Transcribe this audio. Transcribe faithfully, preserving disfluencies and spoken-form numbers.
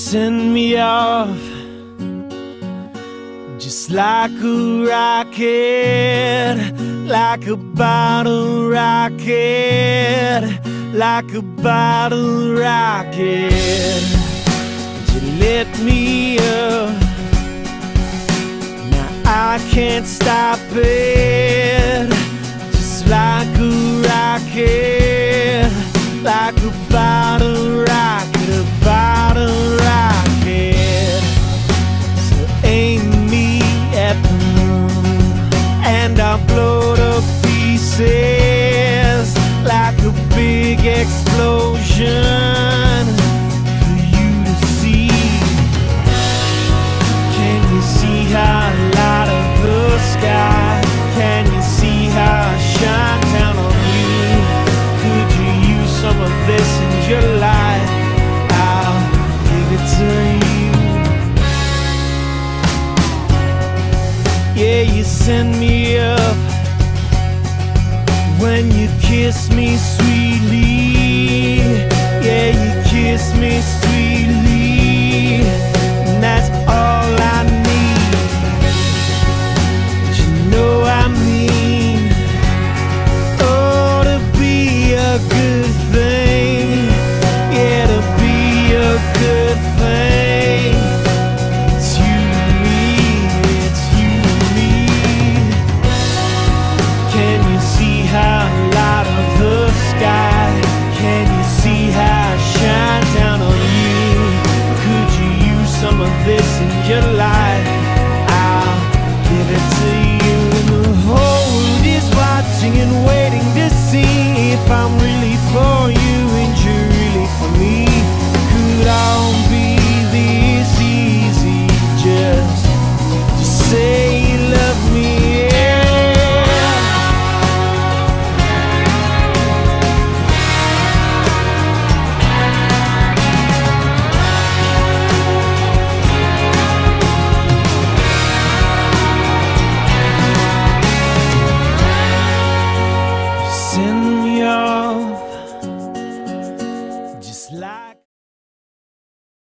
send me off just like a rocket, like a bottle rocket, like a bottle rocket. You lit me up, now I can't stop it. Just like a rocket, like a bottle rocket, a bottle rocket. So aim me at the moon and I'll blow to pieces like a big explosion for you to see. Can you see how I light up the sky? Can you see how I shine down on you? Could you use some of this in your life? I'll give it to you. Yeah, you send me up when you kiss me sweetly. Yeah, you kiss me sweetly, and that's all I need. But you know I mean, oh, to be a good thing. Yeah, to be a good thing. It's you and me, it's you and me. Can you see how I light up the sky? Can you see how I shine down on you? Could you use some of this in your life? I'll give it to you. The whole world is watching and waiting to see if I'm really